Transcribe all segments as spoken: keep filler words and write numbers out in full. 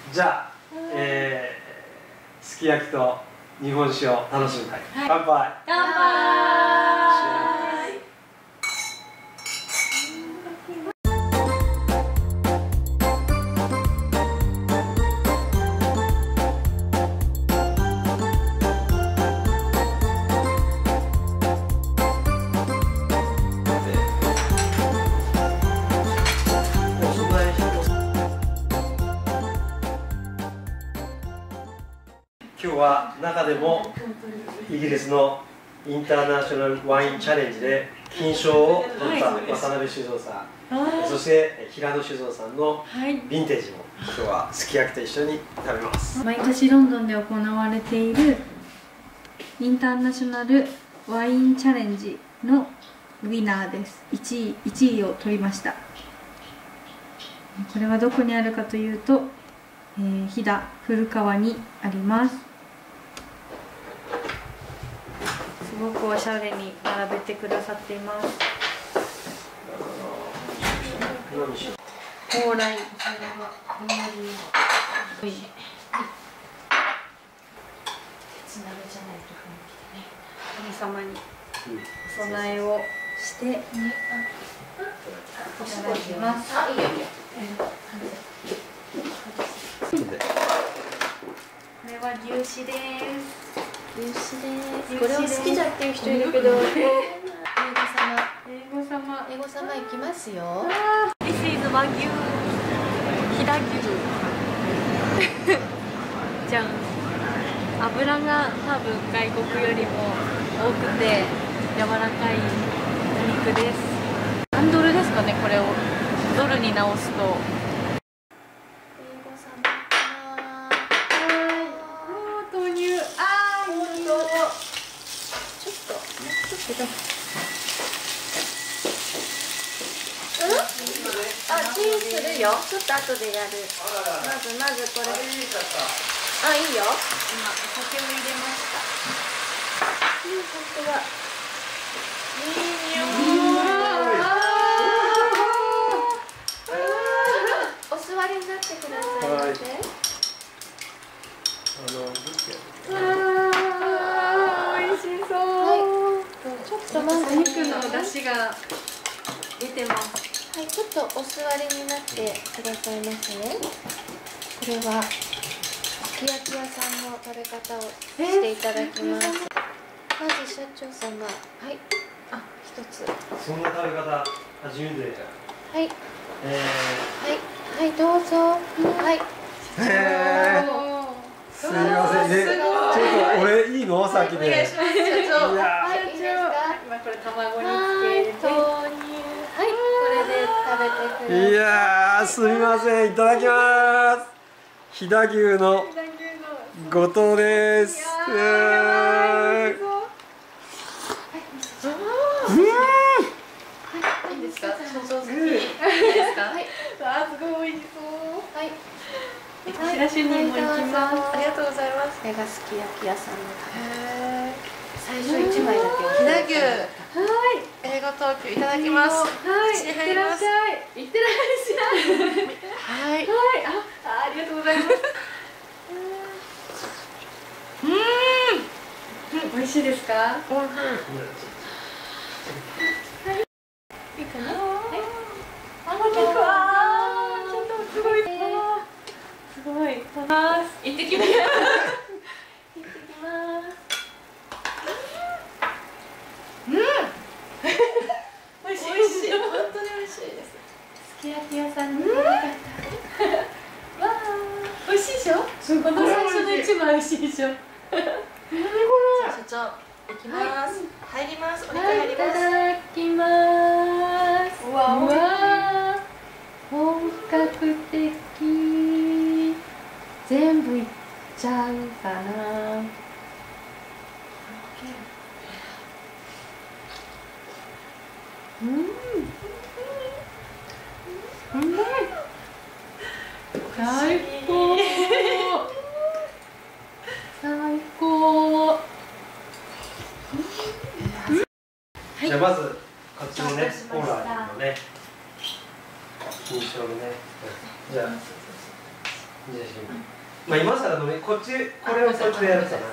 じゃあ、えー、すき焼きと日本酒を楽しみたい。乾杯。 乾杯。 今日は中でもイギリスのインターナショナルワインチャレンジで金賞を取った渡辺酒造さん、そして平野酒造さんのヴィンテージも今日はすき焼きと一緒に食べます。 毎年ロンドンで行われているインターナショナルワインチャレンジのウィナーです。いちい、いちいを取りました。これはどこにあるかというと、えー、飛騨古川にあります。すごくおしゃれに並べてくださっています。蓬莱。神様にお供えをしていただきます。これは牛脂です。 牛脂です。これは好きじゃっていう人いるけど、英語様、 英語様、 英語様行きますよ。 This is 和牛、飛騨牛。じゃん。油が多分外国よりも多くて柔らかいお肉です。何ドルですかね、これをドルに直すと。 あ、チンするよ。ちょっと後でやる。まずまずこれ。あ、いいよ。今お酒を入れました。うん、本当だ。いい匂い。お座りになってくださいませ。 あー、美味しそう。ちょっとまずお肉の出汁が出てます。 はい、ちょっとお座りになってくださいませね。これはすき焼き屋さんの食べ方をしていただきます。まず社長様、はい、あ、一つ。 そんな食べ方初めて。 はい。 えー、はい、はい、どうぞ。はい。 へー。すみませんね。ちょっと俺いいの先で。 お願いします。社長。 いやはい、いいですか。 今これ卵につけて。 豆乳。はい、これで食べてください。 いやー、すみません、いただきます。飛騨牛の後藤です。 いいですか。想像好き。いいですか。はい。 あ、すごい美味しそう。 はい。 チラシにも行きます。 ありがとうございます。これがすき焼き屋さんの最初一枚だけ。 飛騨牛。はい。英語トークいただきます。 はい。いってらっしゃい。いってらっしゃい。 はい。 はい。あ、ありがとうございます。うん。美味しいですか。 うん。 いいかな。あ、お肉は。ちょっとすごい。すごい。ます。行ってきます。行ってきます。うん。美味しい。美味しい。 本当に美味しいです。 すき焼き屋さんに行きたかった。わあ、美味しいでしょ。この最初の一番美味しいでしょ。 社長、行きます。入ります。お肉入ります。 いただきます。 うわ、 うわ、本格的。全部いっちゃうかな。うん。うん。最高。最高。 じゃあまずこっちのね、オーラのね、金賞のね、じゃあまあ今更飲み、こっち、これをこっちでやるかな。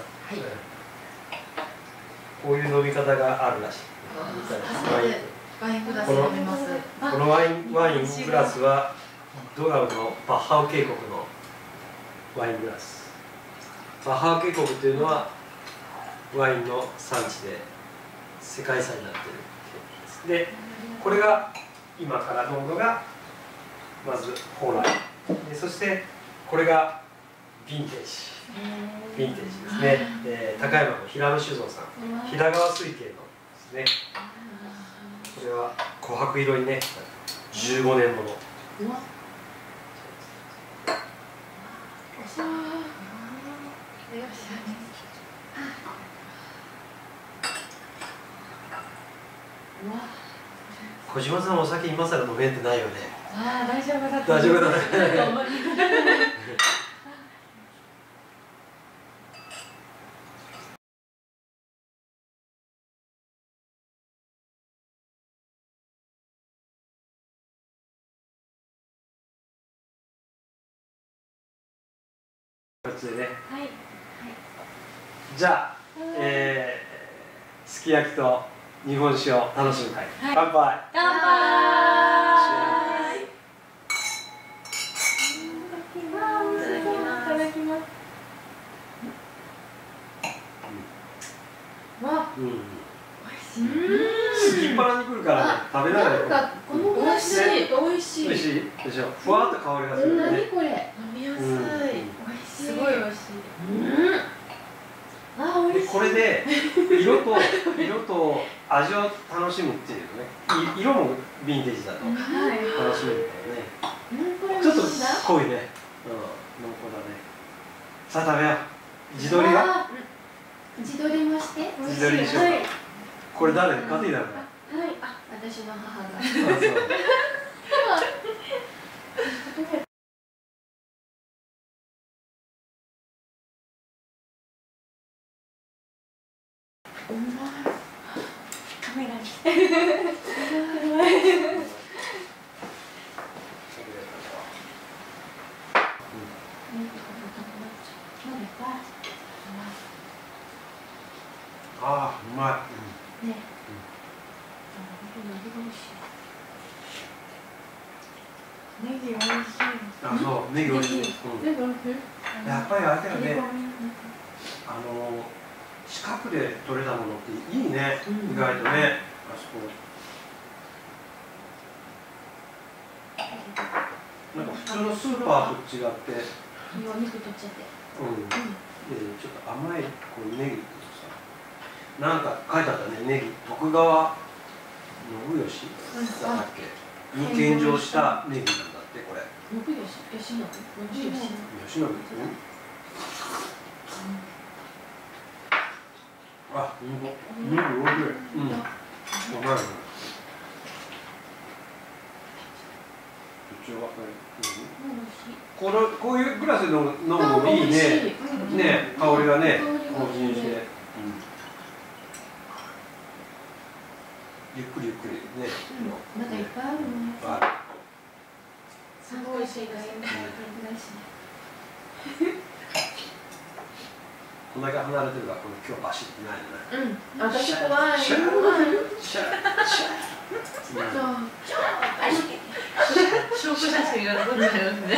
こういう飲み方があるらしい。 ワイングラス飲みます。 このワインワイングラスはドガウのバッハウ渓谷のワイングラス。バッハウ渓谷というのはワインの産地で世界遺産になっているです。で、これが今から飲むのがまず本来。で、そしてこれがヴィンテージ。ヴィンテージですね。えー、高山の平野酒造さん、平川水系のですね。これは琥珀色にね、じゅうごねんもの。小島さん、お酒今更飲めんってないよね。 ああ、大丈夫だ。 大丈夫だね。こっちでね。 はい。 じゃあ、えー、すき焼きと日本酒を楽しむ会。乾杯。 乾杯。いただきます。 わ、 うん。すきっ腹にくるからね、食べながら。 なんかこのぐらいしい、美味しい。 美味しいでしょ。ふわっと香りがするね。 何これ？飲みやすい。美味しい。すごい美味しい。うん。あ、美味しい。 これで色と色と味を楽しむっていうね。色もヴィンテージだと楽しめるからね。ちょっと濃いね。うん、濃厚だね。さあ食べよう。地鶏は？ 自撮りもして。 自撮りにしようか。これ誰？カティだね。 はい、あ、私の母が。 あ、そう。 うまい。カメラに。 ああ、うまい。 ね。 ネギ美味しい。 あ、そう、ネギ美味しい。 ネギ美味しい。 やっぱりあれだよね。あの近くで採れたものっていいね。意外とね。あそこ。なんか普通のスーパーと違って。 お肉取っちゃって。 うん。で、ちょっと甘いこうネギってさ。なんか書いてあったね。ネギ徳川信義だっけ。に献上したネギなんだってこれ。 信義、吉野。 吉野。吉野。あ、うんこ。うん、おいしい。うん。うまい。このこういうグラスで飲むのもいいね。ね、香りがね、こうして。ゆっくりゆっくりね。 まだいっぱいあるの。 すごい美味しいですね。 こんだけ離れてるから、この今日バシってないよね。 うん、私怖い。 シャーシャーシャー。 証拠写真が残っちゃいますね。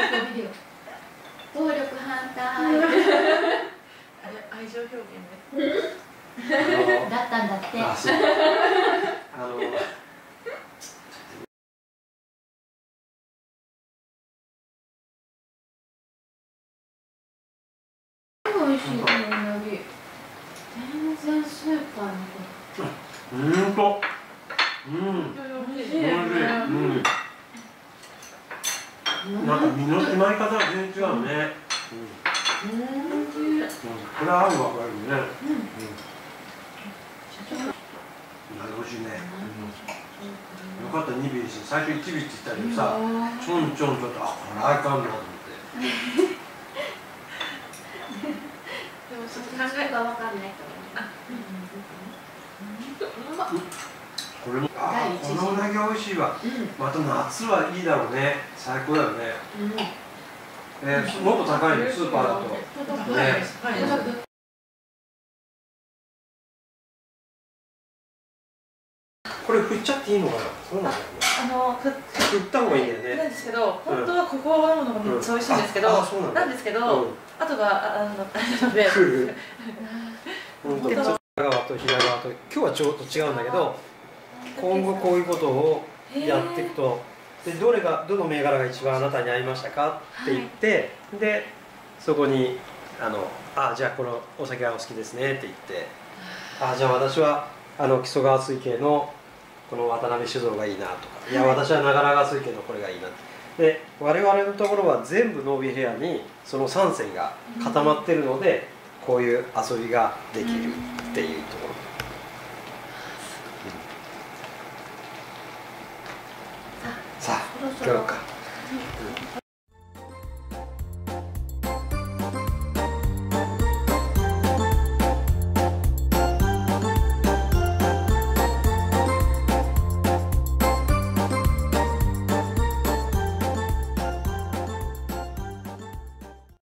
暴力反対。 愛情表現ね。 だったんだって。 あ、そう。あの。 美味しいのに。全然スーパーのこと。うんと。うん。 美味しい。 うん。なんか身の決まり方が全然違うね。うん。これ合うわ、これね。うん。美味しいね。よかったにびし、最初いちびって言ったけどさ、ちょんちょんちょっと、あ、これあいかんなと思って。 でもその考えがわかんないから。 これも、あ、このうなぎ美味しいわ。また夏はいいだろうね。最高だよね。 えー、もっと高いのスーパーだと。ね。これ振っちゃっていいのかな。そうなんだよね。 あの振った方がいいんだよね。 なんですけど、本当はここのものがめっちゃ美味しいんですけど、なんですけど、後があのあれなので。 本当。北側と平側と今日はちょっと違うんだけど、今後こういうことをやっていくと、でどれがどの銘柄が一番あなたに合いましたかって言って、でそこにあのあじゃあこのお酒がお好きですねって言って、あじゃあ私はあの木曽川水系のこの渡辺酒造がいいなとか、いや私は長良川水系のこれがいいなで、我々のところは全部ノービヘアにそのさんせんが固まってるので、こういう遊びができるっていうところ。さあ、今日か。